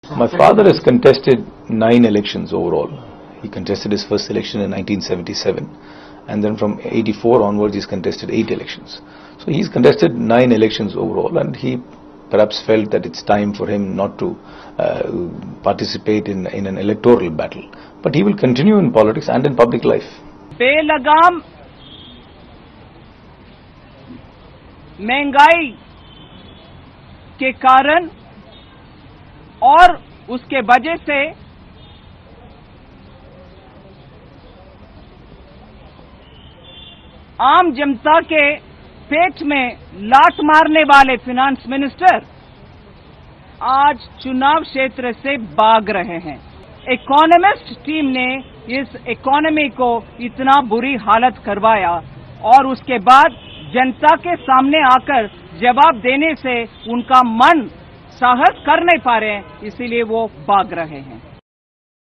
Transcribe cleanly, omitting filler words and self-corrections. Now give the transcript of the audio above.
My father has contested 9 elections overall. He contested his first election in 1977, and then from 84 onwards he's contested 8 elections. So he's contested 9 elections overall, and he perhaps felt that it's time for him not to participate in an electoral battle. But he will continue in politics and in public life. बेलगाम महंगाई के कारण और उसके वजह से आम जनता के पेट में लात मारने वाले फाइनेंस मिनिस्टर आज चुनाव क्षेत्र से भाग रहे हैं। इकोनॉमिस्ट टीम ने इस इकोनॉमी को इतना बुरी हालत करवाया और उसके बाद जनता के सामने आकर जवाब देने से उनका मन साहस कर नहीं पा रहे हैं, इसीलिए वो भाग रहे हैं।